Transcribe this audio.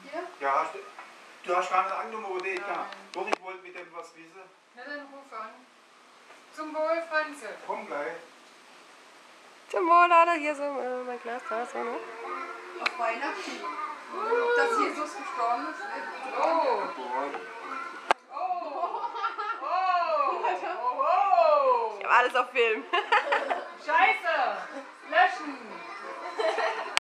Hier? Ja, du hast gar nicht angenommen, wo der kann. Doch, ich wollte mit dem was wissen. Na dann ruf an. Zum Wohl, Franze. Komm gleich. Zum Wohl, Leute, hier so mein Glas da, so, ne? Auf Weihnachten. Dass Jesus gestorben ist. Oh. Ich hab alles auf Film. Scheiße! Löschen!